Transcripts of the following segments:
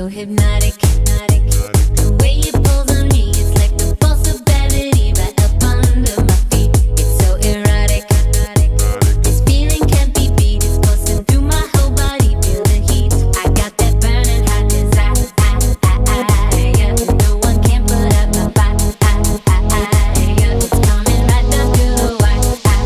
so hypnotic. The way you pull on me, it's like the force of gravity right up under my feet. It's so erotic. This feeling can't be beat. It's coursing through my whole body. Feel the heat. I got that burning hot desire. Yeah. No one can put up my fire. Yeah. It's coming right down to the wire.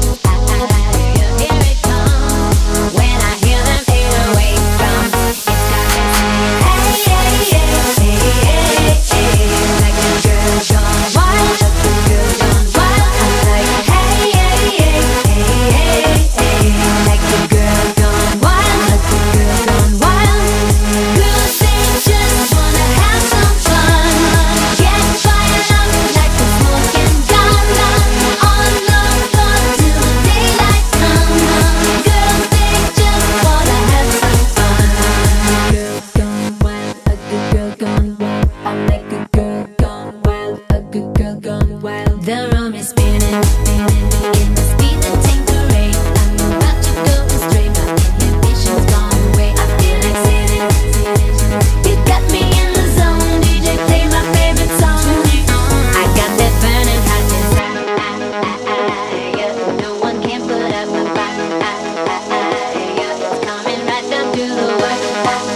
Yeah. Here it comes. When I hear them 808 drums, it's got me singing, hey, hey, hey, hey, hey, hey. Like a girl gone wild, a girl gone wild. I'm like, hey, hey, hey, hey, hey, hey. Like a girl gone wild, a girl gone wild. Girls, they just wanna have some fun. Get fired up like a smoking gun. On the floor till the daylight comes. Girls, they just wanna have some fun. Girl gone wild, a good girl gone wild. I like a girl gone wild, a good girl gone wild. The room is spinning, spinning in the speeding Tanqueray. I'm about to go astray, my inhibitions gone away. I feel like sitting. You got me in the zone, DJ, play my favorite song. I got that burning hot desire. Yeah. No one can put up my fire. Yeah. It's coming right down to the wire.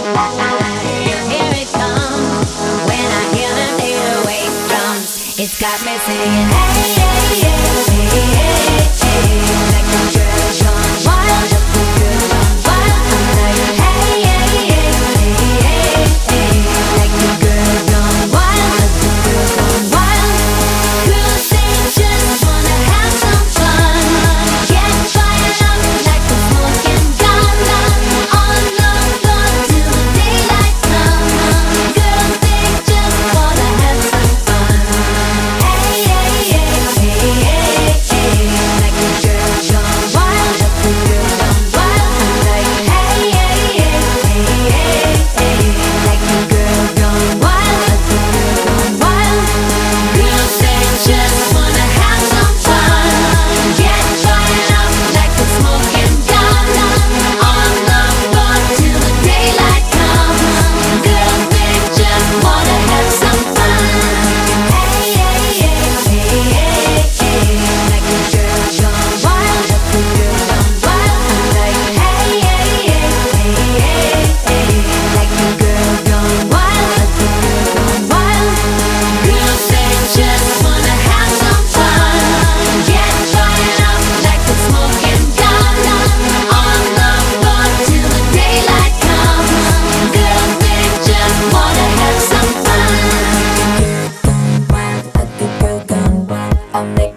Yeah. Here it comes. When I hear them 808 drums, it's got me singing, hey, hey, hey, hey, hey, hey. Like a girl gone wild, a girl gone wild. I'm like, hey, hey, hey, hey, hey, hey. Like a girl gone wild, a girl gone wild. Girls, they just wanna have some fun. Get fired up like a smoking gun. On the floor till the daylight comes. Girls, they just wanna have some fun. Hey, hey, hey, hey, hey, hey. Like a girl gone wild, a girl gone wild. I'm like, hey, hey, hey, hey, hey, hey. Like a girl gone wild, a girl gone wild. Girls, they just wanna have some fun. Get fired up like a smoking gun. On the floor till the daylight comes. Girls, they just wanna have some fun. Hey, hey, hey, hey, hey, hey. Like a girl gone wild, a girl gone wild. I'm like, hey, hey, hey, hey, hey, hey. Like a girl gone wild, a girl gone wild. Girls, they just wanna have some fun. Get fired up like a smoking gun. On the floor till the daylight comes. Girls, they just wanna have some fun. Girl gone wild, a good girl gone wild. I'm like